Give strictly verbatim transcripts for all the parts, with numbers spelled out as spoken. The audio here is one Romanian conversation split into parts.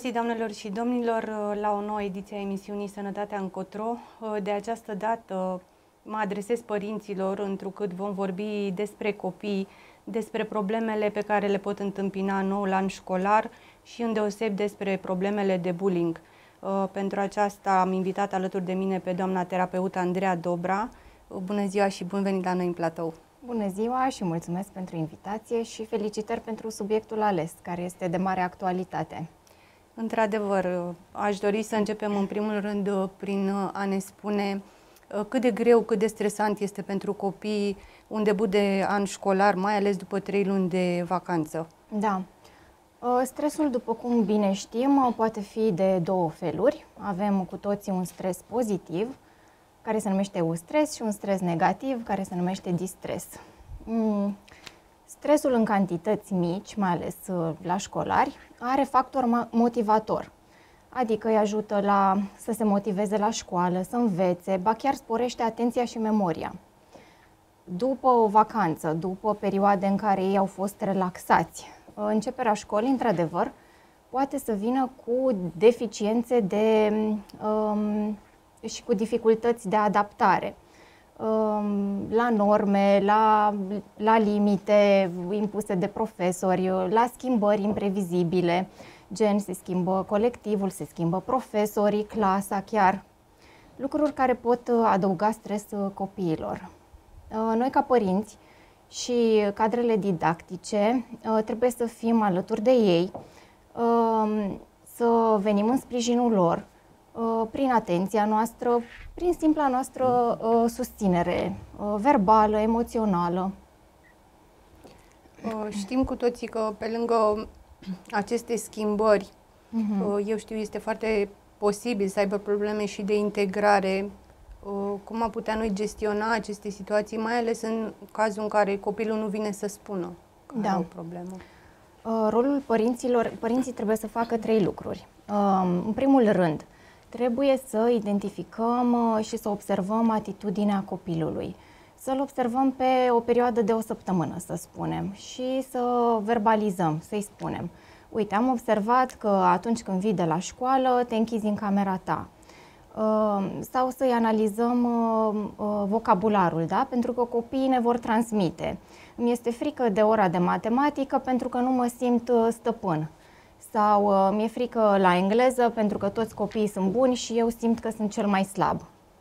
găsit, doamnelor și domnilor, la o nouă ediție a emisiunii Sănătatea încotro. De această dată mă adresez părinților, întrucât vom vorbi despre copii, despre problemele pe care le pot întâmpina în noul an școlar și îndeoseb despre problemele de bullying. Pentru aceasta am invitat alături de mine pe doamna terapeut Andreea Dobra. Bună ziua și bun venit la noi în platou! Bună ziua și mulțumesc pentru invitație și felicitări pentru subiectul ales, care este de mare actualitate. Într-adevăr, aș dori să începem în primul rând prin a ne spune cât de greu, cât de stresant este pentru copii un debut de an școlar, mai ales după trei luni de vacanță. Da. Stresul, după cum bine știm, poate fi de două feluri. Avem cu toții un stres pozitiv, care se numește eustres, și un stres negativ, care se numește distres. Stresul în cantități mici, mai ales la școlari, are factor motivator, adică îi ajută la să se motiveze la școală, să învețe, ba chiar sporește atenția și memoria. După o vacanță, după perioade în care ei au fost relaxați, începerea școlii, într-adevăr, poate să vină cu deficiențe de, um, și cu dificultăți de adaptare la norme, la, la limite impuse de profesori, la schimbări imprevizibile, gen se schimbă colectivul, se schimbă profesorii, clasa chiar, lucruri care pot adăuga stres copiilor. Noi ca părinți și cadrele didactice trebuie să fim alături de ei, să venim în sprijinul lor, prin atenția noastră, prin simpla noastră uh, susținere uh, verbală, emoțională. Uh, știm cu toții că pe lângă aceste schimbări, uh-huh. uh, eu știu, este foarte posibil să aibă probleme și de integrare. Uh, cum am putea noi gestiona aceste situații, mai ales în cazul în care copilul nu vine să spună că da. are o problemă? Uh, rolul părinților, părinții trebuie să facă trei lucruri. Uh, în primul rând, trebuie să identificăm și să observăm atitudinea copilului. Să-l observăm pe o perioadă de o săptămână, să spunem, și să verbalizăm, să-i spunem: uite, am observat că atunci când vii de la școală, te închizi în camera ta. Sau să-i analizăm vocabularul, da? Pentru că copiii ne vor transmite: îmi este frică de ora de matematică pentru că nu mă simt stăpân. Sau uh, mi-e frică la engleză pentru că toți copiii sunt buni și eu simt că sunt cel mai slab.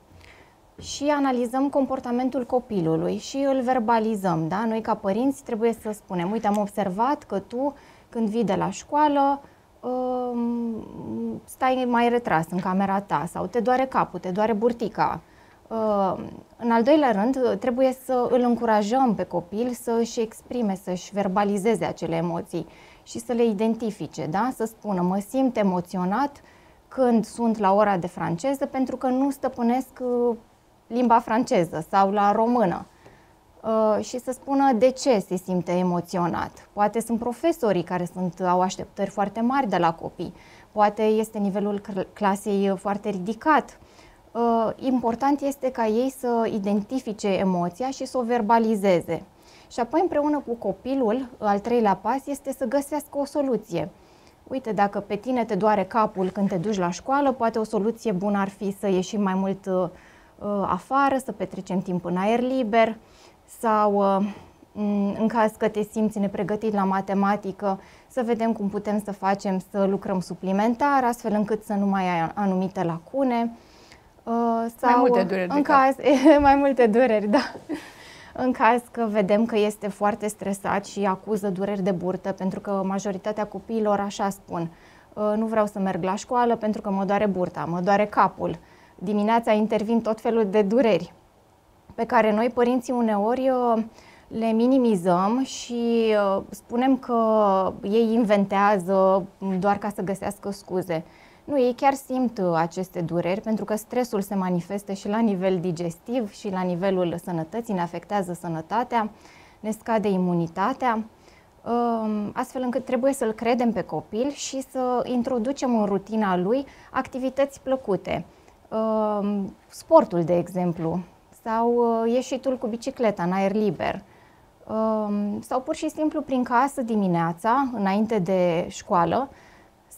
Și analizăm comportamentul copilului și îl verbalizăm. Da? Noi ca părinți trebuie să spunem: uite, am observat că tu când vii de la școală uh, stai mai retras în camera ta, sau te doare capul, te doare burtica. Uh, în al doilea rând, trebuie să îl încurajăm pe copil să își exprime, să-și verbalizeze acele emoții și să le identifice, da? Să spună: mă simt emoționat când sunt la ora de franceză pentru că nu stăpânesc limba franceză, sau la română. Uh, și să spună de ce se simte emoționat. Poate sunt profesorii care sunt, au așteptări foarte mari de la copii, poate este nivelul clasei foarte ridicat. Uh, important este ca ei să identifice emoția și să o verbalizeze. Și apoi, împreună cu copilul, al treilea pas este să găsească o soluție. Uite, dacă pe tine te doare capul când te duci la școală, poate o soluție bună ar fi să ieșim mai mult uh, afară, să petrecem timp în aer liber, sau uh, în caz că te simți nepregătit la matematică, să vedem cum putem să facem să lucrăm suplimentar, astfel încât să nu mai ai anumite lacune. Uh, sau mai multe dureri în de cap. caz, mai multe dureri, da. În caz că vedem că este foarte stresat și acuză dureri de burtă, pentru că majoritatea copiilor așa spun: nu vreau să merg la școală pentru că mă doare burta, mă doare capul. Dimineața intervin tot felul de dureri pe care noi, părinții, uneori le minimizăm și spunem că ei inventează doar ca să găsească scuze. Nu, ei chiar simt aceste dureri, pentru că stresul se manifestă și la nivel digestiv și la nivelul sănătății, ne afectează sănătatea, ne scade imunitatea, astfel încât trebuie să-l credem pe copil și să introducem în rutina lui activități plăcute. Sportul, de exemplu, sau ieșitul cu bicicleta în aer liber, sau pur și simplu prin casă dimineața, înainte de școală,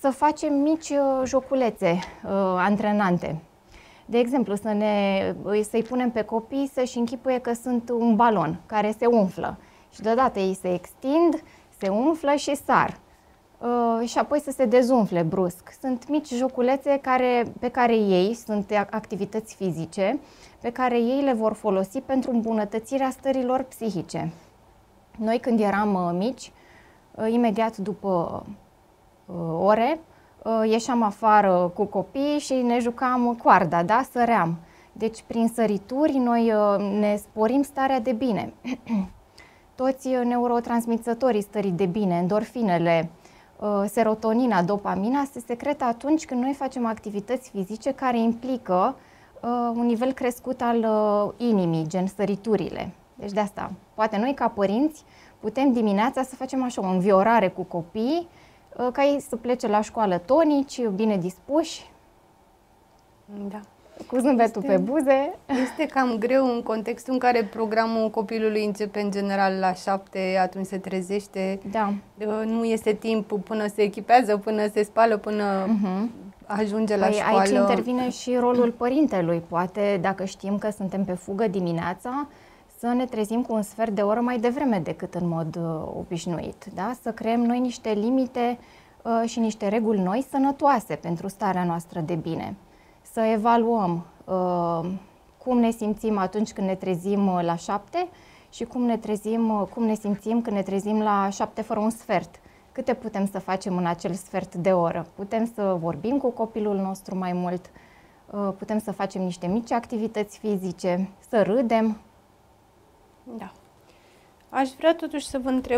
să facem mici joculețe antrenante. De exemplu, să ne, să-i punem pe copii să-și închipuie că sunt un balon care se umflă și deodată ei se extind, se umflă și sar. Uh, și apoi să se dezumfle brusc. Sunt mici joculețe care, pe care ei, sunt activități fizice, pe care ei le vor folosi pentru îmbunătățirea stărilor psihice. Noi când eram uh, mici, uh, imediat după uh, ore, uh, ieșeam afară cu copiii și ne jucam coarda, da? Săream. Deci prin sărituri noi uh, ne sporim starea de bine. Toți neurotransmițătorii stării de bine, endorfinele, serotonina, dopamina se secretă atunci când noi facem activități fizice care implică uh, un nivel crescut al uh, inimii, gen săriturile. Deci de asta, poate noi ca părinți putem dimineața să facem așa o înviorare cu copiii, uh, ca ei să plece la școală tonici, bine dispuși, da. cu zâmbetul este, pe buze. Este cam greu în contextul în care programul copilului începe în general la șapte, atunci se trezește. Da. Nu este timp până se echipează, până se spală, până uh-huh. ajunge la păi școală. Aici intervine și rolul părintelui. Poate, dacă știm că suntem pe fugă dimineața, să ne trezim cu un sfert de oră mai devreme decât în mod uh, obișnuit. Da? Să creăm noi niște limite uh, și niște reguli noi sănătoase pentru starea noastră de bine. Să evaluăm uh, cum ne simțim atunci când ne trezim uh, la șapte și cum ne, trezim, uh, cum ne simțim când ne trezim la șapte fără un sfert. Câte putem să facem în acel sfert de oră? Putem să vorbim cu copilul nostru mai mult, uh, putem să facem niște mici activități fizice, să râdem. Da. Aș vrea totuși să vă întreb,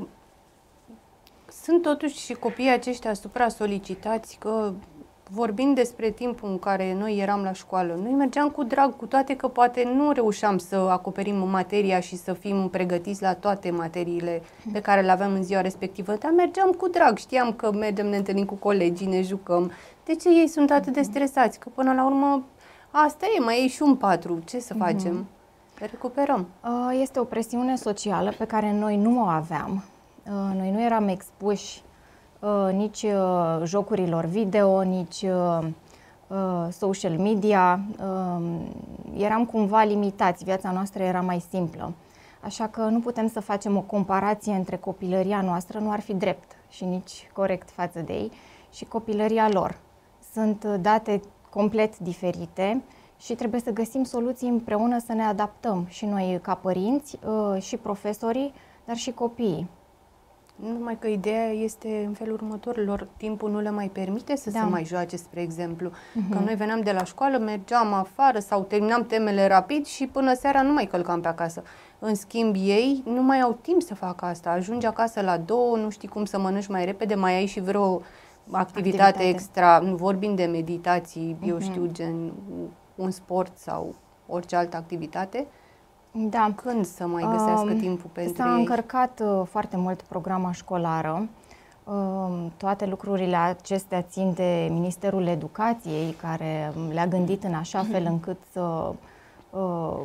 sunt totuși și copiii aceștia supra-solicitați că, vorbind despre timpul în care noi eram la școală, noi mergeam cu drag, cu toate că poate nu reușeam să acoperim materia și să fim pregătiți la toate materiile pe care le aveam în ziua respectivă, dar mergeam cu drag, știam că mergem, ne întâlnim cu colegii, ne jucăm. De ce ei sunt atât de stresați? Că până la urmă, asta e, mai e și un patru, ce să facem? Recuperăm. Este o presiune socială pe care noi nu o aveam. Noi nu eram expuși nici jocurilor video, nici social media. Eram cumva limitați, viața noastră era mai simplă. Așa că nu putem să facem o comparație între copilăria noastră, nu ar fi drept și nici corect față de ei, și copilăria lor. Sunt date complet diferite și trebuie să găsim soluții împreună, să ne adaptăm și noi ca părinți, și profesorii, dar și copiii. Numai că ideea este în felul următor, lor timpul nu le mai permite să da. se mai joace, spre exemplu. Uh-huh. Că noi veneam de la școală, mergeam afară sau terminam temele rapid și până seara nu mai călcam pe acasă. În schimb, ei nu mai au timp să facă asta. Ajungi acasă la două, nu știi cum să mănânci mai repede, mai ai și vreo activitate, activitate. extra, nu vorbim de meditații, uh-huh. eu știu, gen un sport sau orice altă activitate. Da. Când să mai găsească uh, timpul pentru S-a ei? încărcat uh, foarte mult programa școlară. Uh, toate lucrurile acestea țin de Ministerul Educației, care le-a gândit în așa fel încât să uh,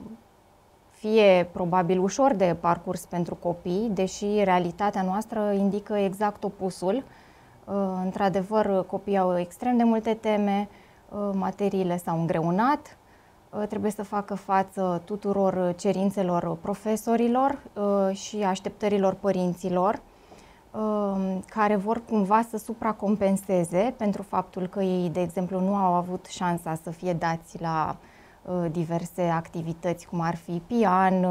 fie probabil ușor de parcurs pentru copii, deși realitatea noastră indică exact opusul. Uh, într-adevăr, copiii au extrem de multe teme, uh, materiile s-au îngreunat. Trebuie să facă față tuturor cerințelor profesorilor și așteptărilor părinților, care vor cumva să supracompenseze pentru faptul că ei, de exemplu, nu au avut șansa să fie dați la diverse activități, cum ar fi pian,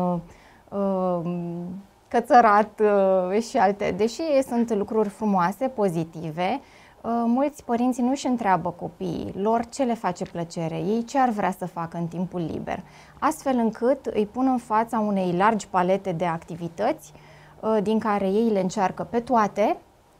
cățărat și alte. Deși sunt lucruri frumoase, pozitive, mulți părinți nu își întreabă copiii lor ce le face plăcere, ei ce ar vrea să facă în timpul liber, astfel încât îi pun în fața unei largi palete de activități, din care ei le încearcă pe toate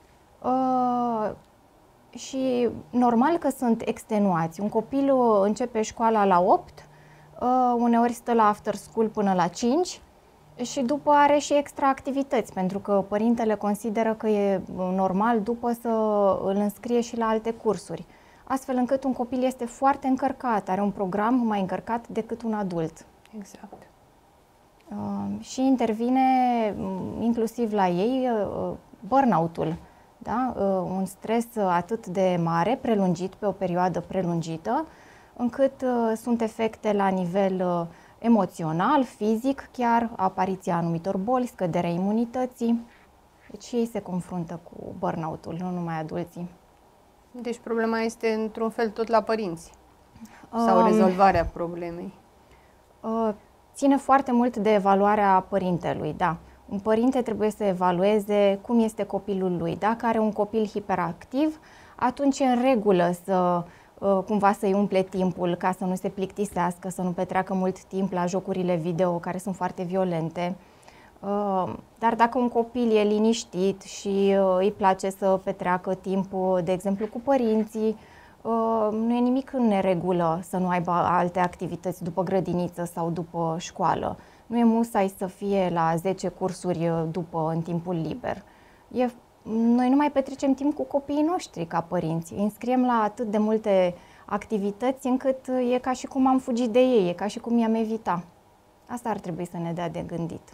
și normal că sunt extenuați. Un copil începe școala la opt, uneori stă la after school până la cinci, și după are și extra activități, pentru că părintele consideră că e normal după să îl înscrie și la alte cursuri. Astfel încât un copil este foarte încărcat, are un program mai încărcat decât un adult. Exact. Uh, și intervine inclusiv la ei uh, burnout-ul. Da? Un stres atât de mare, prelungit, pe o perioadă prelungită, încât sunt efecte la nivel emoțional, fizic, chiar apariția anumitor boli, scăderea imunității. Deci ei se confruntă cu burnout-ul, nu numai adulții. Deci problema este într-un fel tot la părinți sau um, rezolvarea problemei? Uh, ține foarte mult de evaluarea părintelui, da. Un părinte trebuie să evalueze cum este copilul lui. Dacă are un copil hiperactiv, atunci e în regulă să uh, cumva să-i umple timpul ca să nu se plictisească, să nu petreacă mult timp la jocurile video care sunt foarte violente. Uh, dar dacă un copil e liniștit și uh, îi place să petreacă timpul, de exemplu, cu părinții, uh, nu e nimic în neregulă să nu aibă alte activități după grădiniță sau după școală. Nu e musai să fie la zece cursuri după în timpul liber. E, noi nu mai petrecem timp cu copiii noștri ca părinți. Îi înscriem la atât de multe activități încât e ca și cum am fugit de ei, e ca și cum i-am evita. Asta ar trebui să ne dea de gândit.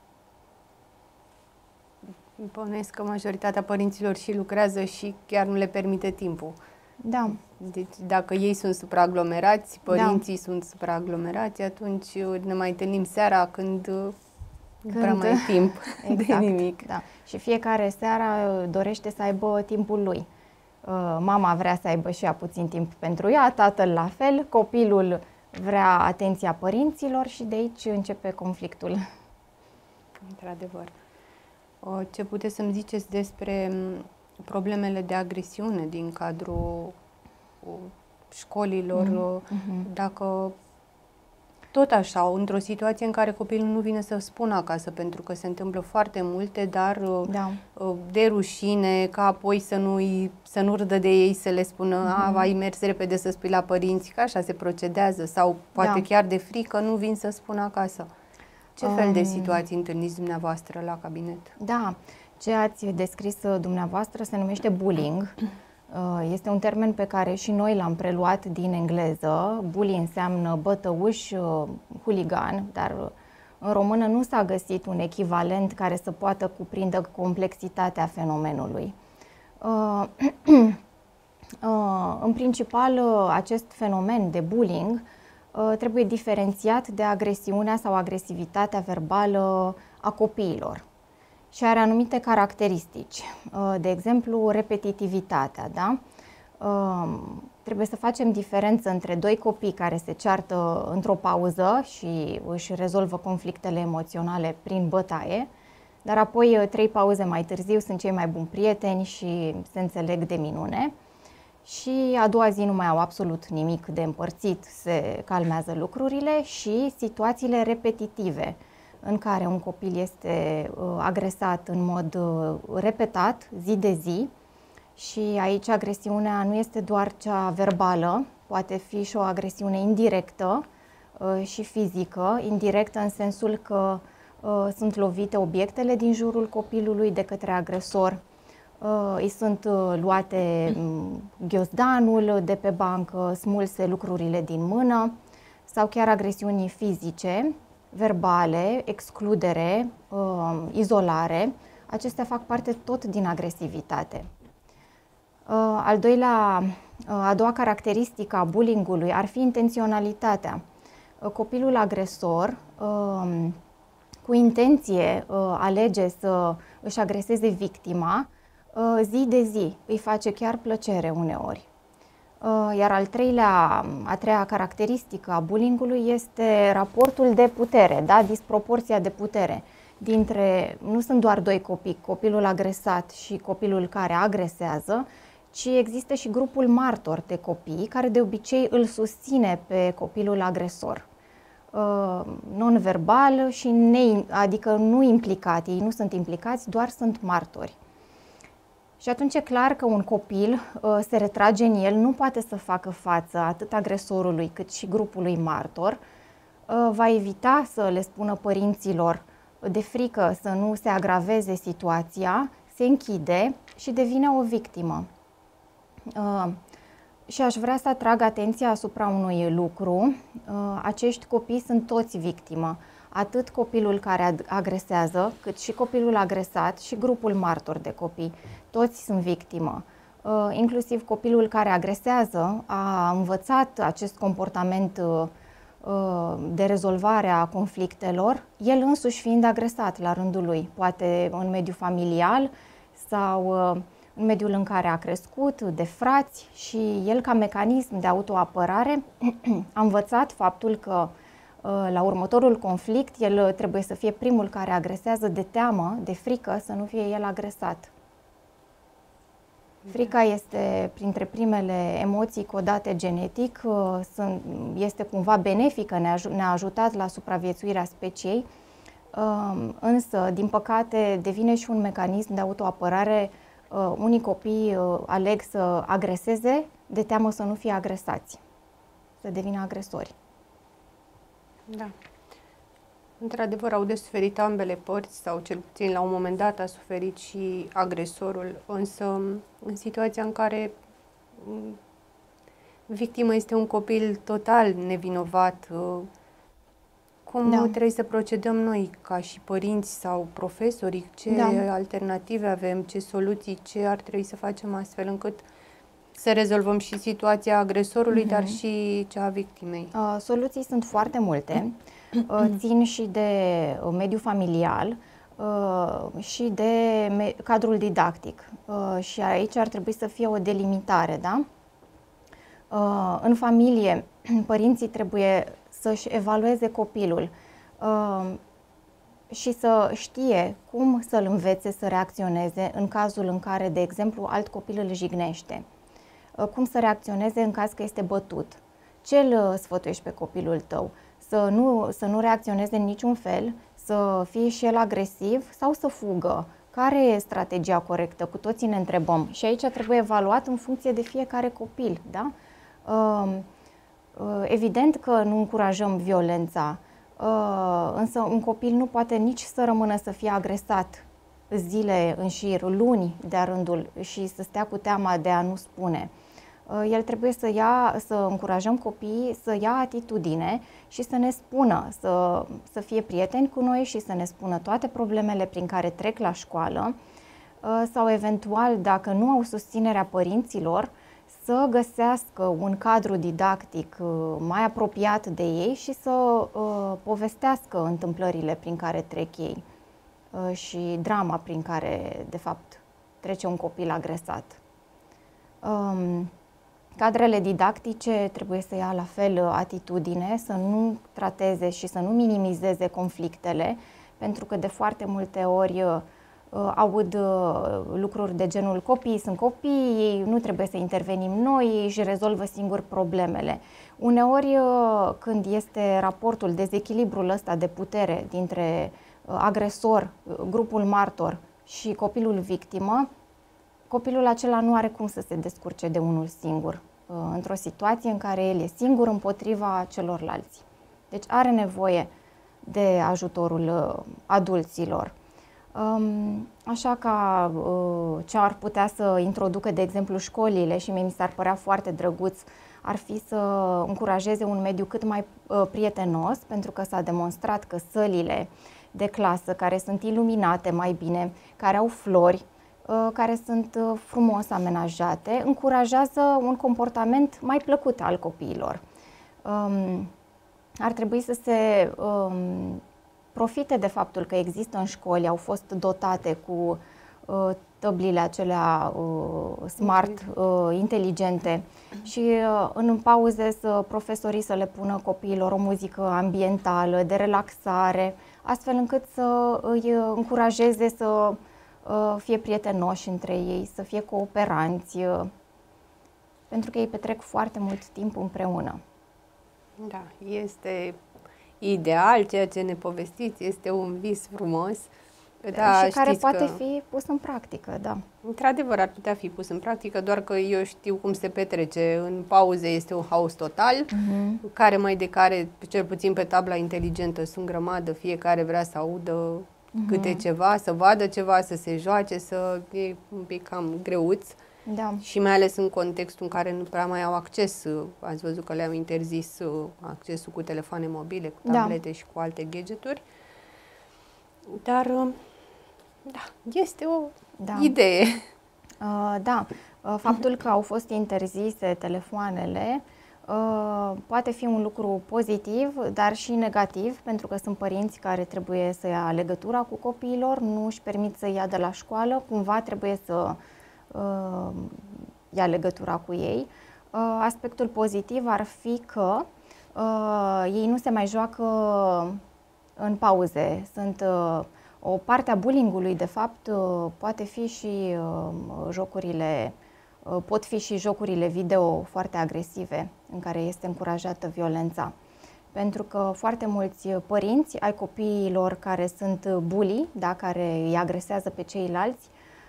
Bănuiesc că majoritatea părinților și lucrează și chiar nu le permite timpul. Da. Deci dacă ei sunt supraaglomerați, părinții da. sunt supraaglomerați, atunci ne mai întâlnim seara când, când... prea mai e timp exact, de nimic. Da. Și fiecare seara dorește să aibă timpul lui. Mama vrea să aibă și ea puțin timp pentru ea, tatăl la fel, copilul vrea atenția părinților și de aici începe conflictul. Într-adevăr. Ce puteți să-mi ziceți despre problemele de agresiune din cadrul școlilor, mm-hmm. dacă tot așa, într-o situație în care copilul nu vine să spună acasă, pentru că se întâmplă foarte multe, dar da. de rușine, ca apoi să nu, să nu râdă de ei, să le spună, mm-hmm. a, ai mers repede să spui la părinți, că așa se procedează, sau poate da. chiar de frică nu vin să spună acasă. Ce fel de situații întâlniți dumneavoastră la cabinet? Da, ce ați descris dumneavoastră se numește bullying. Este un termen pe care și noi l-am preluat din engleză. Bully înseamnă bătăuș, huligan, dar în română nu s-a găsit un echivalent care să poată cuprinde complexitatea fenomenului. În principal, acest fenomen de bullying trebuie diferențiat de agresiunea sau agresivitatea verbală a copiilor și are anumite caracteristici. De exemplu, repetitivitatea, da? Trebuie să facem diferență între doi copii care se ceartă într-o pauză și își rezolvă conflictele emoționale prin bătaie, dar apoi trei pauze mai târziu sunt cei mai buni prieteni și se înțeleg de minune. Și a doua zi nu mai au absolut nimic de împărțit, se calmează lucrurile și situațiile repetitive în care un copil este uh, agresat în mod uh, repetat, zi de zi, și aici agresiunea nu este doar cea verbală, poate fi și o agresiune indirectă uh, și fizică, indirectă în sensul că uh, sunt lovite obiectele din jurul copilului de către agresor, uh, îi sunt uh, luate um, ghiozdanul de pe bancă, smulse lucrurile din mână, sau chiar agresiuni fizice, verbale, excludere, uh, izolare. Acestea fac parte tot din agresivitate. Uh, al doilea, uh, a doua caracteristică a bullyingului ar fi intenționalitatea. Uh, copilul agresor uh, cu intenție uh, alege să își agreseze victima uh, zi de zi, îi face chiar plăcere uneori. Uh, iar al treilea, a treia caracteristică a bullyingului este raportul de putere, da? Disproporția de putere dintre, nu sunt doar doi copii, copilul agresat și copilul care agresează, ci există și grupul martor de copii care de obicei îl susține pe copilul agresor. Uh, non-verbal și ne, adică nu implicat, ei nu sunt implicați, doar sunt martori. Și atunci e clar că un copil uh, se retrage în el, nu poate să facă față atât agresorului cât și grupului martor, uh, va evita să le spună părinților de frică să nu se agraveze situația, se închide și devine o victimă. Uh, și aș vrea să atrag atenția asupra unui lucru. Uh, acești copii sunt toți victimă. atât copilul care agresează, cât și copilul agresat și grupul martor de copii. Toți sunt victimă. Inclusiv copilul care agresează a învățat acest comportament de rezolvare a conflictelor, el însuși fiind agresat la rândul lui, poate în mediul familial sau în mediul în care a crescut, de frați, și el ca mecanism de autoapărare a învățat faptul că la următorul conflict el trebuie să fie primul care agresează de teamă, de frică să nu fie el agresat. Frica este printre primele emoții codate genetic, este cumva benefică, ne-a ajutat la supraviețuirea speciei, însă, din păcate, devine și un mecanism de autoapărare. Unii copii aleg să agreseze de teamă să nu fie agresați, să devină agresori. Da. Într-adevăr, au de suferit ambele părți, sau cel puțin la un moment dat a suferit și agresorul, însă în situația în care victima este un copil total nevinovat, cum da. trebuie să procedăm noi ca și părinți sau profesori? Ce da. alternative avem, ce soluții, ce ar trebui să facem astfel încât să rezolvăm și situația agresorului, mm-hmm. dar și cea a victimei? Uh, soluții sunt foarte multe. Uh, țin și de uh, mediul familial uh, și de cadrul didactic. Uh, și aici ar trebui să fie o delimitare, da? Uh, în familie, părinții trebuie să-și evalueze copilul uh, și să știe cum să-l învețe să reacționeze în cazul în care, de exemplu, alt copil îl jignește. Uh, cum să reacționeze în caz că este bătut. Ce îl sfătuiești pe copilul tău? Să nu, să nu reacționeze în niciun fel, să fie și el agresiv sau să fugă. Care e strategia corectă? Cu toții ne întrebăm. Și aici trebuie evaluat în funcție de fiecare copil, da? Uh, Evident că nu încurajăm violența, însă un copil nu poate nici să rămână să fie agresat zile în șir, luni de-a rândul și să stea cu teama de a nu spune. El trebuie să ia, să încurajăm copiii să ia atitudine și să ne spună, să, să fie prieteni cu noi și să ne spună toate problemele prin care trec la școală sau eventual, dacă nu au susținerea părinților, să găsească un cadru didactic mai apropiat de ei și să uh, povestească întâmplările prin care trec ei uh, și drama prin care, de fapt, trece un copil agresat. Um, cadrele didactice trebuie să ia la fel atitudine, să nu trateze și să nu minimizeze conflictele, pentru că de foarte multe ori uh, aud lucruri de genul copiii sunt copii, ei nu trebuie să intervenim noi, ei își rezolvă singur problemele. Uneori când este raportul, dezechilibrul ăsta de putere dintre agresor, grupul martor și copilul victimă, copilul acela nu are cum să se descurce de unul singur, într-o situație în care el e singur împotriva celorlalți. Deci are nevoie de ajutorul adulților. Așa ca ce ar putea să introducă, de exemplu, școlile, și mie mi s-ar părea foarte drăguț, ar fi să încurajeze un mediu cât mai prietenos, pentru că s-a demonstrat că sălile de clasă care sunt iluminate mai bine, care au flori, care sunt frumos amenajate, încurajează un comportament mai plăcut al copiilor. Ar trebui să se profite de faptul că există în școli, au fost dotate cu uh, tăblile acelea uh, smart, uh, inteligente și uh, în pauze să profesorii să le pună copiilor o muzică ambientală, de relaxare, astfel încât să îi încurajeze să uh, fie prietenoși între ei, să fie cooperanți, uh, pentru că ei petrec foarte mult timp împreună. Da, este ideal, ceea ce ne povestiți, este un vis frumos. Da, și care poate că, fi pus în practică, da. Într-adevăr, ar putea fi pus în practică, doar că eu știu cum se petrece. În pauze este un haos total, uh-huh. care mai de care, cel puțin pe tabla inteligentă, sunt grămadă, fiecare vrea să audă uh-huh. câte ceva, să vadă ceva, să se joace, să e un pic cam greuț. Da. Și mai ales în contextul în care nu prea mai au acces, ați văzut că le-au interzis accesul cu telefoane mobile, cu tablete da. și cu alte gadgeturi. Dar, da, este o da. idee. Uh, da, uh, faptul că au fost interzise telefoanele uh, poate fi un lucru pozitiv, dar și negativ, pentru că sunt părinți care trebuie să ia legătura cu copiilor, nu își permit să ia de la școală, cumva trebuie să uh, ia legătura cu ei. Uh, aspectul pozitiv ar fi că uh, ei nu se mai joacă în pauze, sunt uh, o parte a bullying-ului, de fapt, poate fi și jocurile, pot fi și jocurile video foarte agresive, în care este încurajată violența. Pentru că foarte mulți părinți ai copiilor care sunt bully, da, care îi agresează pe ceilalți,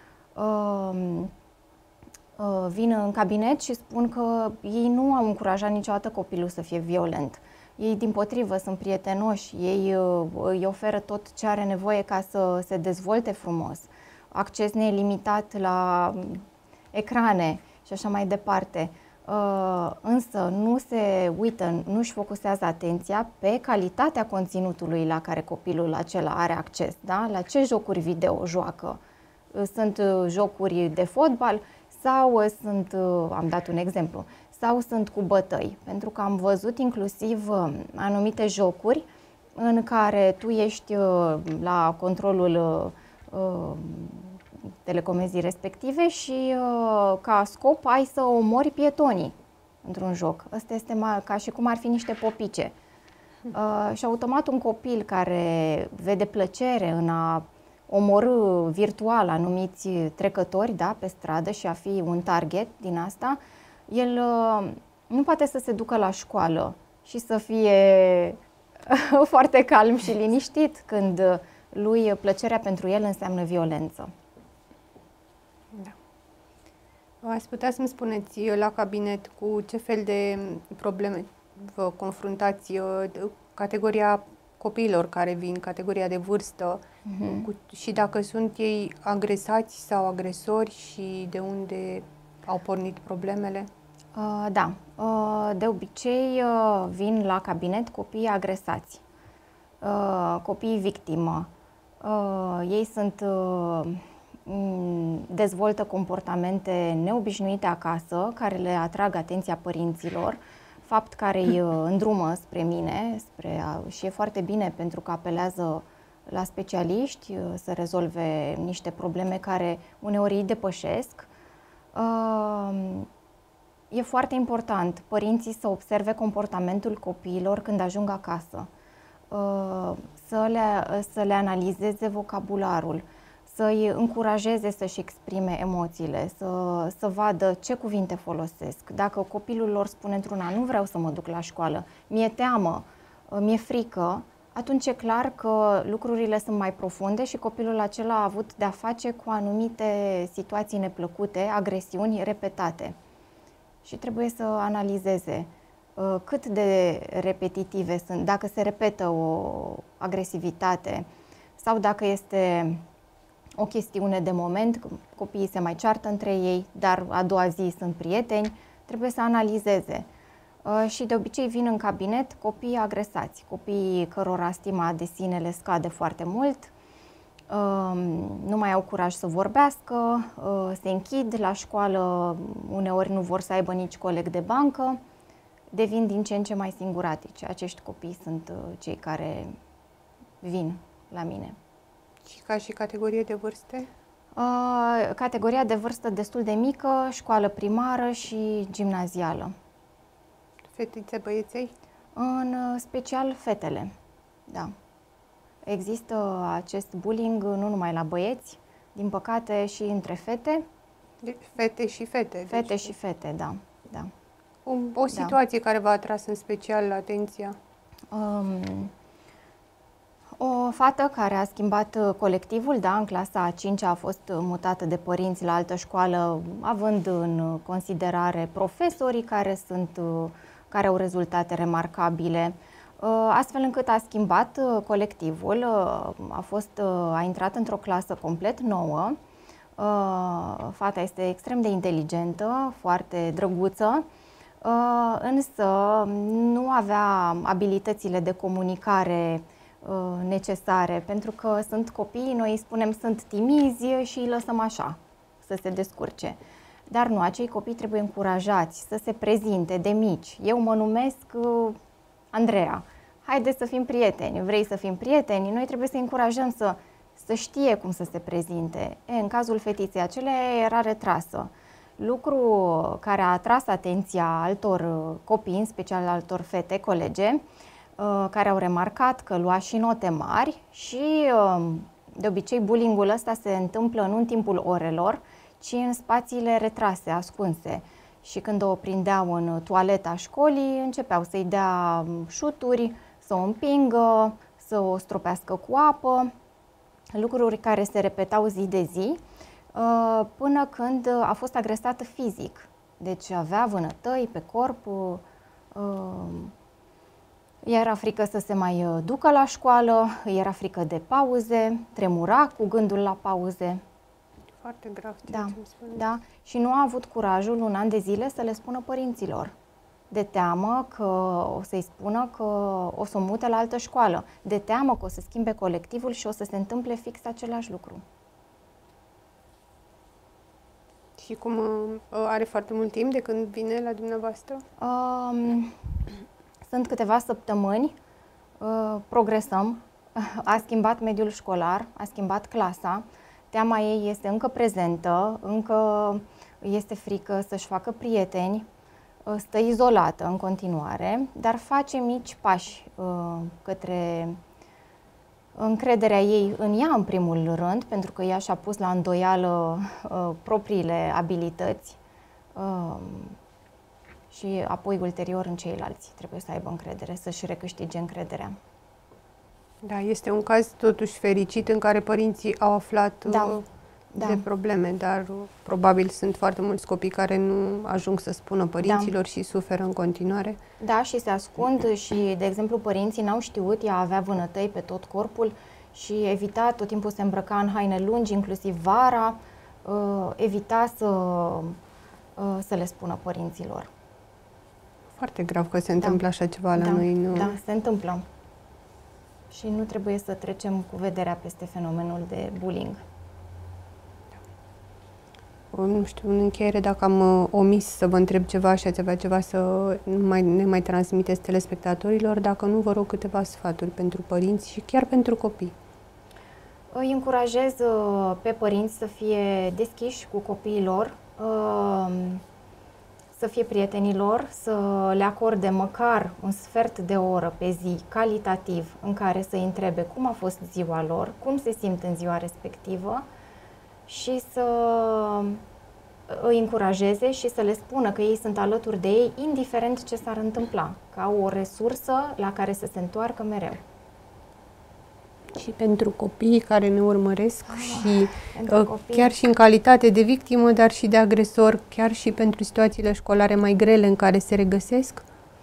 vin în cabinet și spun că ei nu au încurajat niciodată copilul să fie violent. Ei, dimpotrivă, sunt prietenoși, ei îi oferă tot ce are nevoie ca să se dezvolte frumos, acces nelimitat la ecrane și așa mai departe. Însă nu se uită, nu își focusează atenția pe calitatea conținutului la care copilul acela are acces, da? La ce jocuri video joacă. Sunt jocuri de fotbal sau sunt, am dat un exemplu, sau sunt cu bătăi, pentru că am văzut inclusiv anumite jocuri în care tu ești la controlul telecomenzii respective și ca scop ai să omori pietonii într-un joc. Asta este ca și cum ar fi niște popice. Și automat un copil care vede plăcere în a omorî virtual anumiți trecători, da, pe stradă și a fi un target din asta, el nu poate să se ducă la școală și să fie foarte calm și liniștit când lui plăcerea pentru el înseamnă violență. Da. Ați putea să-mi spuneți la cabinet cu ce fel de probleme vă confruntați, categoria copiilor care vin, categoria de vârstă, uh-huh. cu, și dacă sunt ei agresați sau agresori și de unde au pornit problemele? Uh, da. Uh, de obicei uh, vin la cabinet copiii agresați, uh, copiii victimă. Uh, ei sunt, uh, dezvoltă comportamente neobișnuite acasă, care le atrag atenția părinților, fapt care îi îndrumă spre mine spre a, și e foarte bine pentru că apelează la specialiști să rezolve niște probleme care uneori îi depășesc. E foarte important părinții să observe comportamentul copiilor când ajung acasă, să le, să le analizeze vocabularul, să-i încurajeze să-și exprime emoțiile, să, să vadă ce cuvinte folosesc. Dacă copilul lor spune într-una, nu vreau să mă duc la școală, mi-e teamă, mi-e frică, atunci e clar că lucrurile sunt mai profunde și copilul acela a avut de-a face cu anumite situații neplăcute, agresiuni repetate. Și trebuie să analizeze uh, cât de repetitive sunt, dacă se repetă o agresivitate sau dacă este o chestiune de moment, copiii se mai ceartă între ei, dar a doua zi sunt prieteni, trebuie să analizeze. Uh, și de obicei vin în cabinet copiii agresați, copiii cărora stima de sine le scade foarte mult, uh, nu mai au curaj să vorbească, uh, se închid la școală, uneori nu vor să aibă nici coleg de bancă, devin din ce în ce mai singuratici. Acești copii sunt uh, cei care vin la mine. Și ca și categorie de vârste? Uh, categoria de vârstă destul de mică, școală primară și gimnazială. Fetițe, băieței? În special fetele, da. Există acest bullying nu numai la băieți, din păcate și între fete. De fete și fete. Fete deci... și fete, da. da. O, o situație da. care v-a atras în special atenția? Um, O fată care a schimbat colectivul, da, în clasa a cincea a fost mutată de părinți la altă școală, având în considerare profesorii care, sunt, care au rezultate remarcabile, astfel încât a schimbat colectivul, a, fost, a intrat într-o clasă complet nouă, Fata este extrem de inteligentă, foarte drăguță, însă nu avea abilitățile de comunicare necesare, pentru că sunt copii, noi îi spunem sunt timizi și îi lăsăm așa, să se descurce. Dar nu, acei copii trebuie încurajați să se prezinte de mici. Eu mă numesc Andreea, haideți să fim prieteni, vrei să fim prieteni? Noi trebuie să încurajăm să, să știe cum să se prezinte. E, în cazul fetiței acelea era retrasă. Lucru care a atras atenția altor copii, în special altor fete, colege, care au remarcat că lua și note mari și de obicei bullying-ul ăsta se întâmplă nu în timpul orelor, ci în spațiile retrase, ascunse. Și când o prindeau în toaleta școlii, începeau să-i dea șuturi, să o împingă, să o stropească cu apă, lucruri care se repetau zi de zi, până când a fost agresată fizic. Deci avea vânătăi pe corp, era frică să se mai ducă la școală, era frică de pauze, tremura cu gândul la pauze. Foarte grav ceea Da, ce îmi spuneți. da. Și nu a avut curajul un an de zile să le spună părinților. De teamă că o să-i spună că o să o mute la altă școală. De teamă că o să schimbe colectivul și o să se întâmple fix același lucru. Și cum are foarte mult timp de când vine la dumneavoastră? Um, sunt câteva săptămâni, uh, progresăm, a schimbat mediul școlar, a schimbat clasa, teama ei este încă prezentă, încă este frică să-și facă prieteni, stă izolată în continuare, dar face mici pași uh, către încrederea ei în ea în primul rând, pentru că ea și-a pus la îndoială uh, propriile abilități uh, și apoi ulterior în ceilalți trebuie să aibă încredere, să-și recâștige încrederea. Da, este un caz totuși fericit în care părinții au aflat Da, uh, da. de probleme, dar uh, probabil sunt foarte mulți copii care nu ajung să spună părinților Da. și suferă în continuare. Da, și se ascund și, de exemplu, părinții n-au știut, ea avea vânătăi pe tot corpul și evita, tot timpul se îmbrăca în haine lungi, inclusiv vara, uh, evita să, uh, să le spună părinților. Foarte grav că se întâmplă așa ceva la da, noi. Nu? Da, se întâmplă. Și nu trebuie să trecem cu vederea peste fenomenul de bullying. Nu știu, în încheiere, dacă am uh, omis să vă întreb ceva și ați avea ceva să mai, ne mai transmiteți telespectatorilor, dacă nu, vă rog câteva sfaturi pentru părinți și chiar pentru copii. Îi încurajez uh, pe părinți să fie deschiși cu copiii lor, uh, să fie prietenii lor, să le acorde măcar un sfert de oră pe zi, calitativ, în care să-i întrebe cum a fost ziua lor, cum se simt în ziua respectivă și să îi încurajeze și să le spună că ei sunt alături de ei, indiferent ce s-ar întâmpla, ca o resursă la care să se întoarcă mereu. Și pentru copiii care ne urmăresc ah, și uh, chiar și în calitate de victimă, dar și de agresor, chiar și pentru situațiile școlare mai grele în care se regăsesc?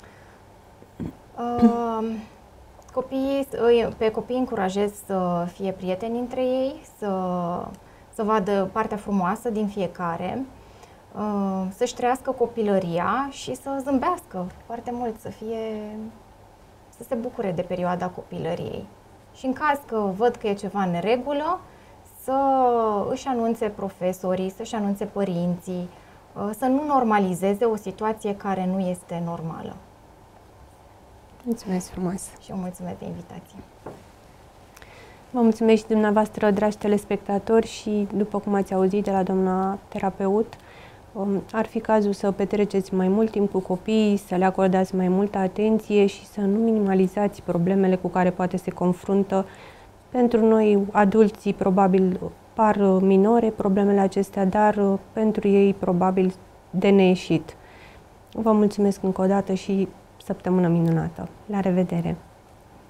Uh, copiii, pe copii încurajez să fie prieteni între ei, să, să vadă partea frumoasă din fiecare, uh, să-și trăiască copilăria și să zâmbească foarte mult, să fie, să se bucure de perioada copilăriei. Și în caz că văd că e ceva în neregulă, să își anunțe profesorii, să-și anunțe părinții, să nu normalizeze o situație care nu este normală. Mulțumesc frumos! Și eu mulțumesc de invitație! Vă mulțumesc și dumneavoastră, dragi telespectatori, și după cum ați auzit de la doamna terapeut, ar fi cazul să petreceți mai mult timp cu copiii, să le acordați mai multă atenție și să nu minimalizați problemele cu care poate se confruntă. Pentru noi, adulții, probabil par minore problemele acestea, dar pentru ei probabil de neieșit. Vă mulțumesc încă o dată și săptămână minunată. La revedere!